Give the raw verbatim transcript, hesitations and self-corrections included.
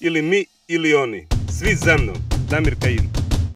ili mi ili oni. Svi za mnom. Damir Kajin.